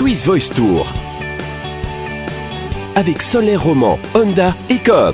Swiss Voice Tour avec Solaire Roman, Honda et Coop.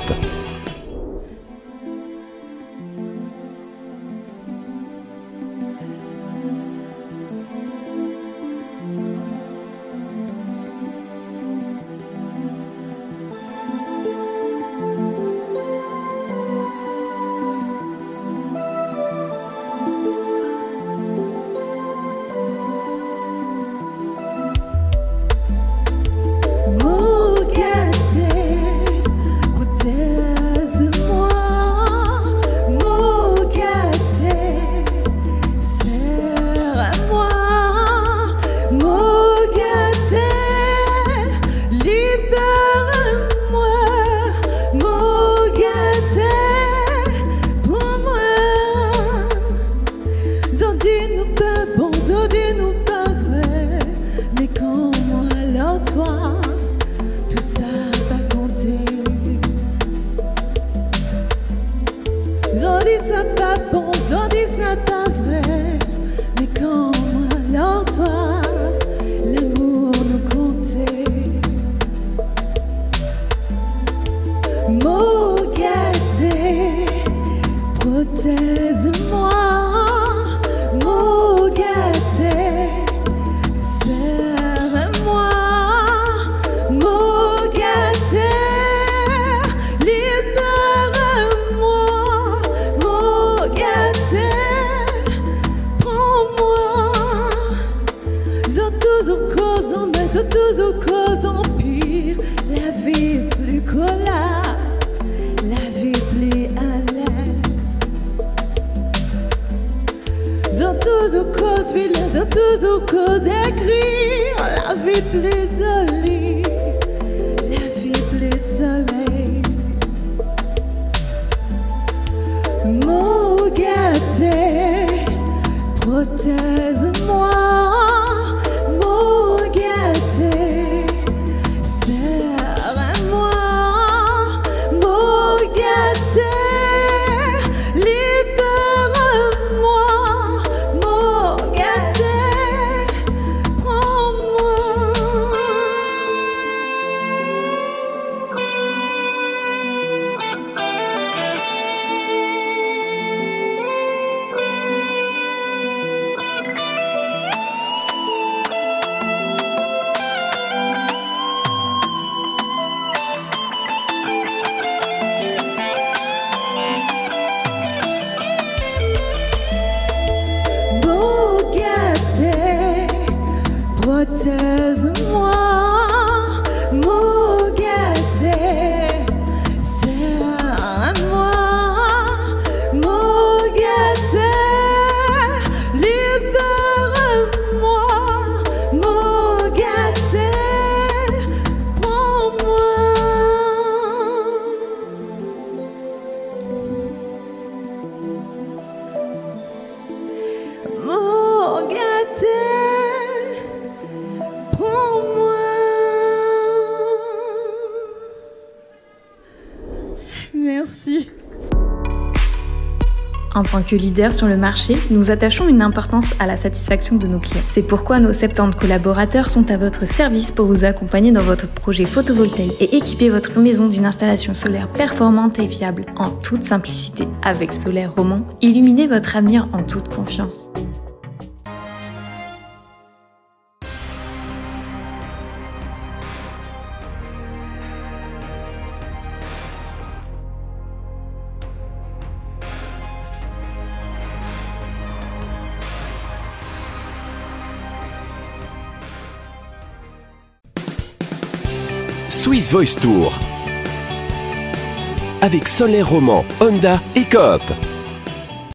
En tant que leader sur le marché, nous attachons une importance à la satisfaction de nos clients. C'est pourquoi nos 70 collaborateurs sont à votre service pour vous accompagner dans votre projet photovoltaïque et équiper votre maison d'une installation solaire performante et fiable en toute simplicité. Avec Solaire Roman, illuminez votre avenir en toute confiance. Swiss Voice Tour avec Solaire Roman, Honda et Coop.